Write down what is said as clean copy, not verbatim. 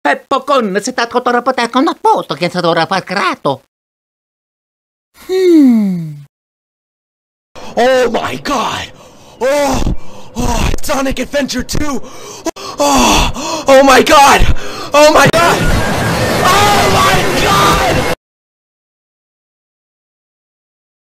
Pokon, se tatko torapotäkö na puutto, ken sa torapakrato. Oh my god! Sonic Adventure 2! Oh my god! Oh my god!